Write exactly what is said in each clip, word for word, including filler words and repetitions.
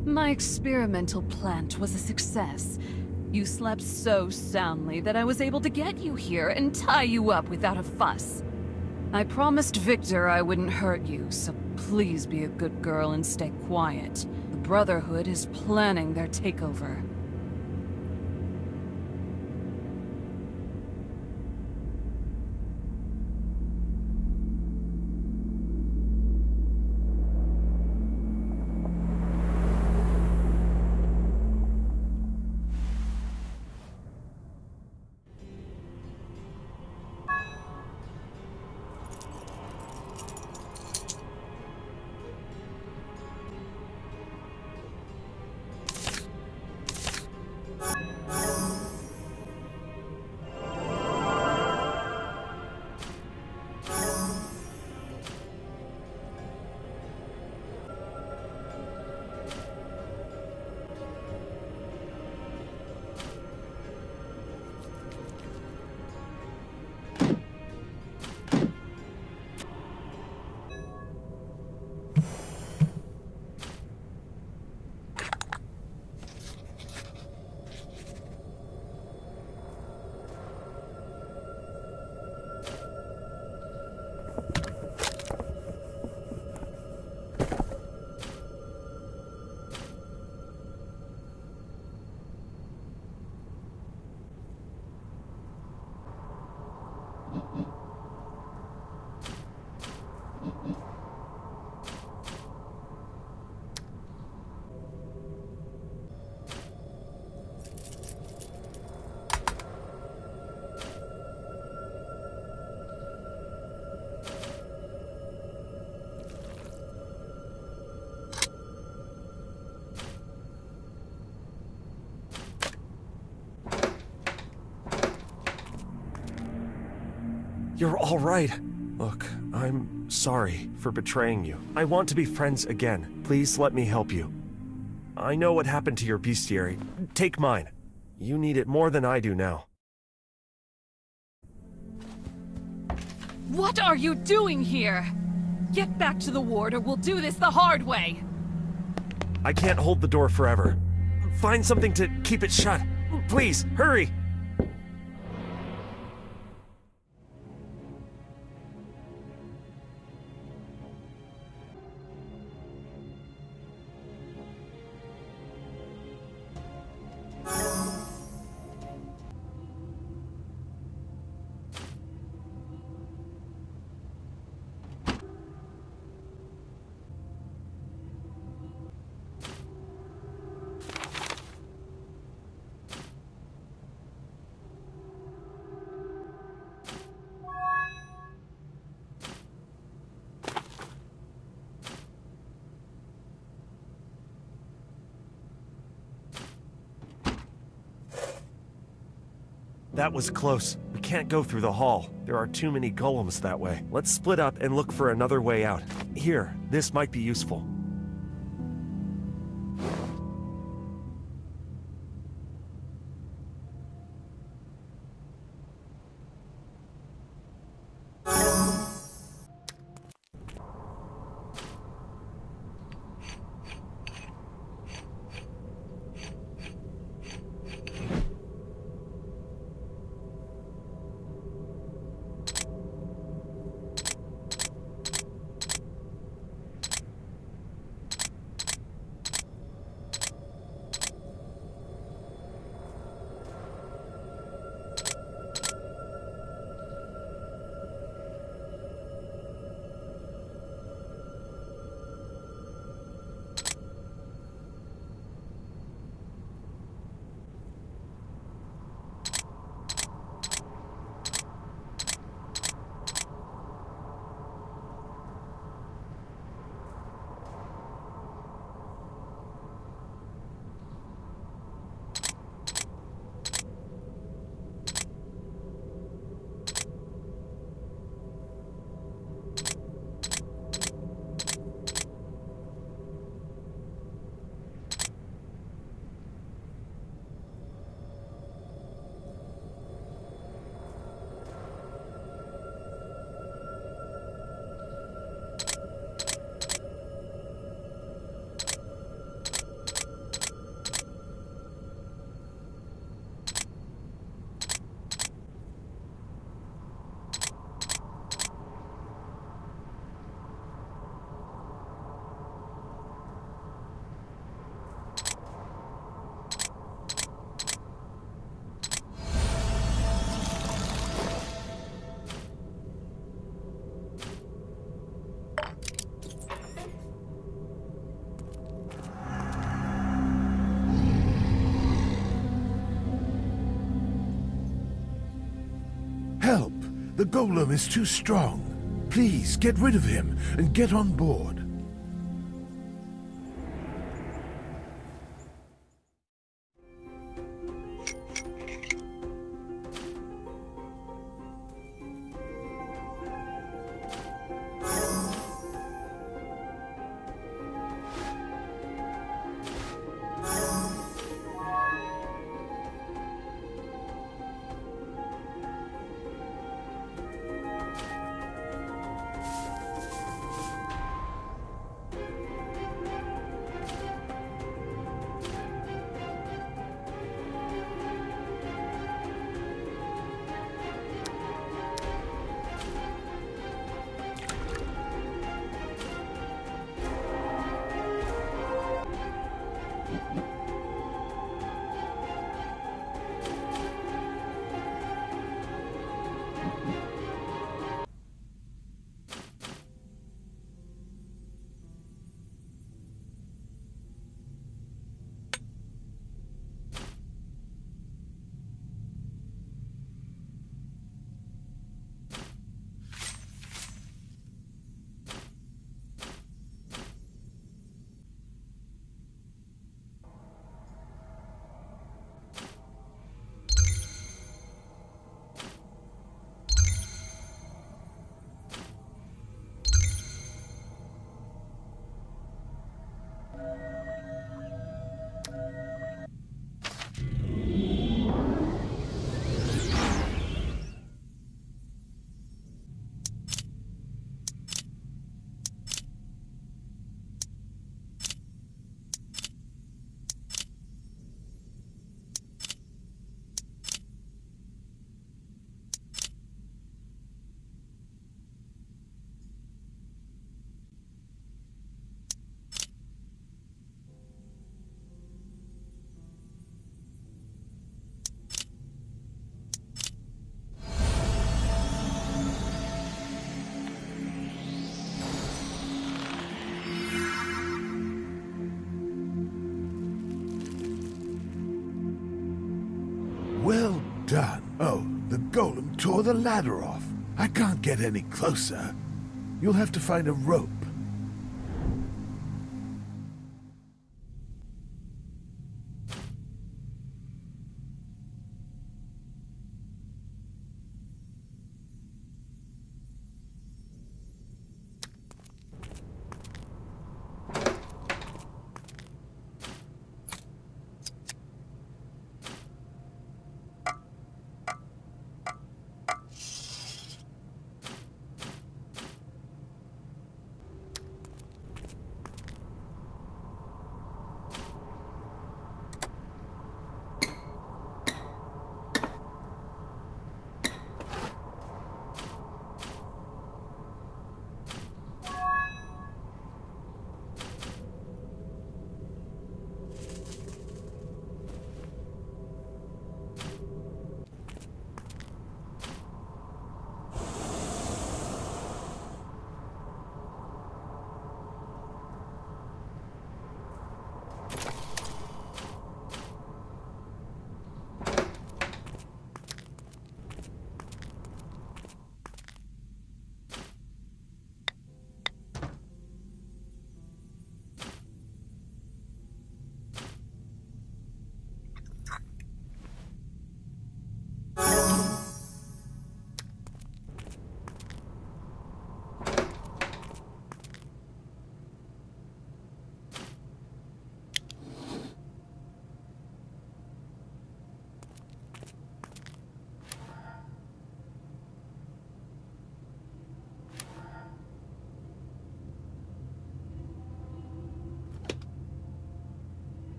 My experimental plant was a success. You slept so soundly that I was able to get you here and tie you up without a fuss. I promised Victor I wouldn't hurt you, so please be a good girl and stay quiet. The Brotherhood is planning their takeover. You're all right. Look, I'm sorry for betraying you. I want to be friends again. Please let me help you. I know what happened to your bestiary. Take mine. You need it more than I do now. What are you doing here? Get back to the ward or we'll do this the hard way! I can't hold the door forever. Find something to keep it shut. Please, hurry! That was close. We can't go through the hall. There are too many golems that way. Let's split up and look for another way out. Here, this might be useful. The golem is too strong. Please, get rid of him and get on board. Well done. Oh, the golem tore the ladder off. I can't get any closer. You'll have to find a rope.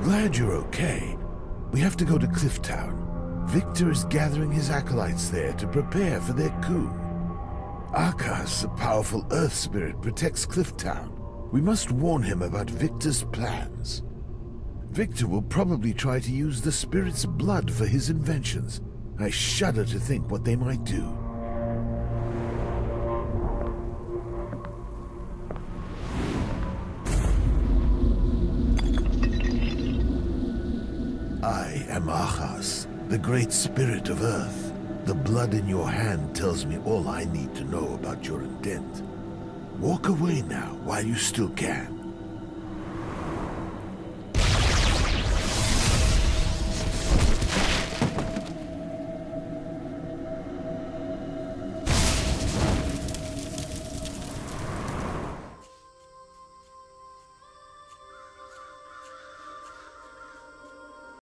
glad you're okay. We have to go to Clifftown. Victor is gathering his acolytes there to prepare for their coup. Arcas, a powerful Earth spirit, protects Clifftown. We must warn him about Victor's plans. Victor will probably try to use the spirit's blood for his inventions. I shudder to think what they might do. I am Arcas, the great spirit of Earth. The blood in your hand tells me all I need to know about your intent. Walk away now while you still can.